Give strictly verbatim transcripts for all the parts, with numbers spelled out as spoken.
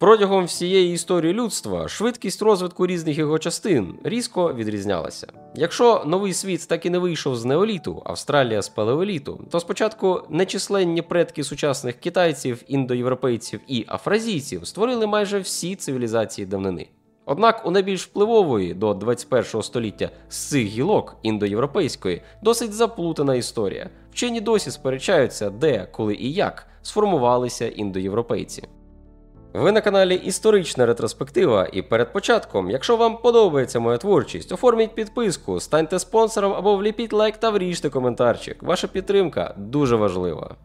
Протягом всієї історії людства швидкість розвитку різних його частин різко відрізнялася. Якщо новий світ так і не вийшов з неоліту, Австралія з палеоліту, то спочатку нечисленні предки сучасних китайців, індоєвропейців і афразійців створили майже всі цивілізації давнини. Однак у найбільш впливової до двадцять першого століття з цих гілок індоєвропейської досить заплутана історія. Вчені досі сперечаються, де, коли і як сформувалися індоєвропейці. Ви на каналі Історична ретроспектива, і перед початком, якщо вам подобається моя творчість, оформіть підписку, станьте спонсором або вліпіть лайк та вріжте коментарчик. Ваша підтримка дуже важлива.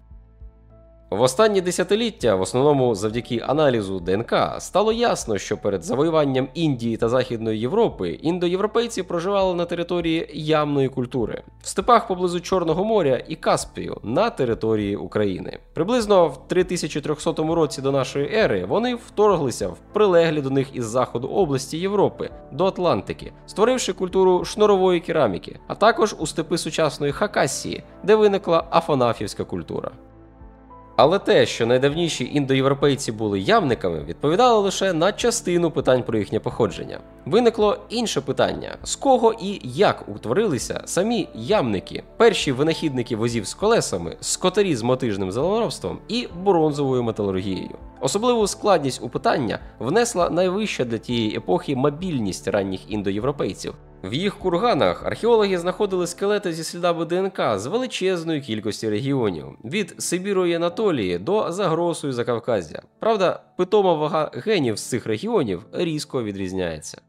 В останні десятиліття, в основному завдяки аналізу ДНК, стало ясно, що перед завоюванням Індії та Західної Європи індоєвропейці проживали на території ямної культури, в степах поблизу Чорного моря і Каспію на території України. Приблизно в три тисячі трьохсотому році до нашої ери вони вторглися в прилеглі до них із заходу області Європи до Атлантики, створивши культуру шнурової кераміки, а також у степи сучасної Хакасії, де виникла афанафівська культура. Але те, що найдавніші індоєвропейці були ямниками, відповідало лише на частину питань про їхнє походження. Виникло інше питання – з кого і як утворилися самі ямники, перші винахідники возів з колесами, скотарі з мотижним землеробством і бронзовою металургією. Особливу складність у питання внесла найвища для тієї епохи мобільність ранніх індоєвропейців. В їх курганах археологи знаходили скелети зі слідами ДНК з величезної кількості регіонів – від Сибіру і Анатолії до Загросу і Закавказя. Правда, питома вага генів з цих регіонів різко відрізняється.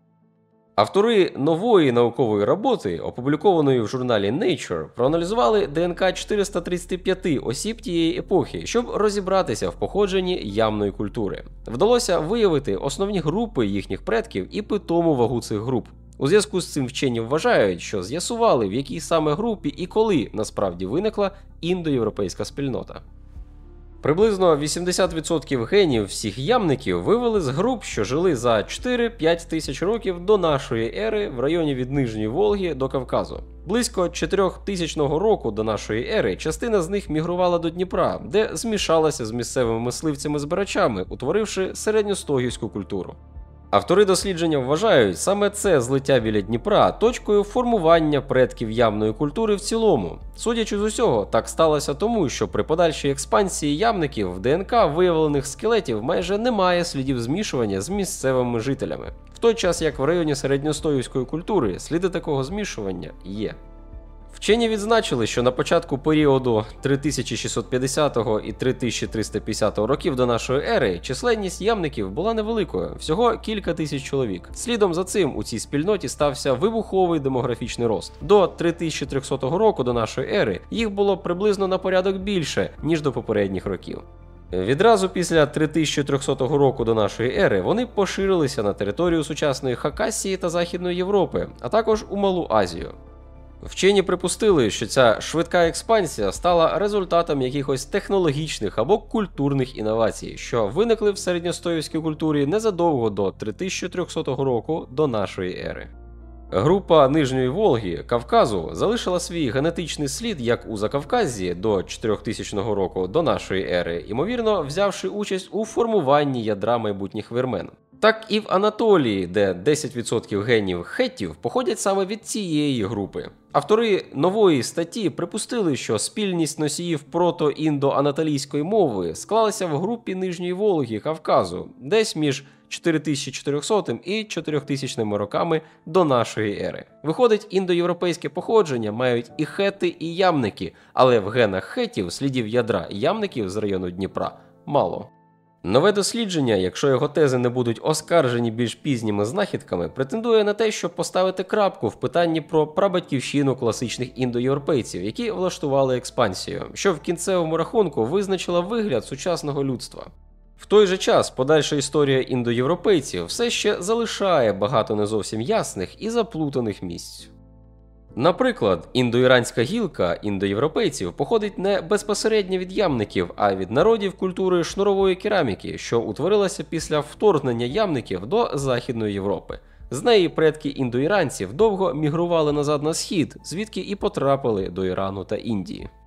Автори нової наукової роботи, опублікованої в журналі Nature, проаналізували ДНК чотириста тридцять п'ять осіб тієї епохи, щоб розібратися в походженні ямної культури. Вдалося виявити основні групи їхніх предків і питому вагу цих груп. У зв'язку з цим вчені вважають, що з'ясували, в якій саме групі і коли насправді виникла індоєвропейська спільнота. Приблизно вісімдесят відсотків генів всіх ямників вивели з груп, що жили за чотири-п'ять тисяч років до нашої ери в районі від Нижньої Волги до Кавказу. Близько чотирьохтисячного року до нашої ери частина з них мігрувала до Дніпра, де змішалася з місцевими мисливцями-збирачами, утворивши середньостогівську культуру. Автори дослідження вважають саме це злиття біля Дніпра точкою формування предків ямної культури в цілому. Судячи з усього, так сталося тому, що при подальшій експансії ямників в ДНК виявлених скелетів майже немає слідів змішування з місцевими жителями. В той час як в районі середньостогівської культури сліди такого змішування є. Вчені відзначили, що на початку періоду три тисячі шістсот п'ятдесятого і три тисячі триста п'ятдесятого років до нашої ери численність ямників була невеликою, всього кілька тисяч чоловік. Слідом за цим у цій спільноті стався вибуховий демографічний рост. До три тисячі трьохсотого року до нашої ери їх було приблизно на порядок більше, ніж до попередніх років. Відразу після три тисячі трьохсотого року до нашої ери вони поширилися на територію сучасної Хакасії та Західної Європи, а також у Малу Азію. Вчені припустили, що ця швидка експансія стала результатом якихось технологічних або культурних інновацій, що виникли в середньостогівській культурі незадовго до три тисячі трьохсотого року до нашої ери. Група Нижньої Волги, Кавказу, залишила свій генетичний слід як у Закавказзі до чотирьохтисячного року до нашої ери, ймовірно, взявши участь у формуванні ядра майбутніх вірмен. Так і в Анатолії, де десять відсотків генів хеттів походять саме від цієї групи. Автори нової статті припустили, що спільність носіїв прото-індо-анатолійської мови склалася в групі Нижньої Волги Кавказу, десь між чотири тисячі чотирьохсотим і чотирьохтисячними роками до нашої ери. Виходить, індоєвропейське походження мають і хети, і ямники, але в генах хетів слідів ядра ямників з району Дніпра мало. Нове дослідження, якщо його тези не будуть оскаржені більш пізніми знахідками, претендує на те, щоб поставити крапку в питанні про прабатьківщину класичних індоєвропейців, які влаштували експансію, що в кінцевому рахунку визначила вигляд сучасного людства. В той же час подальша історія індоєвропейців все ще залишає багато не зовсім ясних і заплутаних місць. Наприклад, індоіранська гілка індоєвропейців походить не безпосередньо від ямників, а від народів культури шнурової кераміки, що утворилася після вторгнення ямників до Західної Європи. З неї предки індоіранців довго мігрували назад на схід, звідки і потрапили до Ірану та Індії.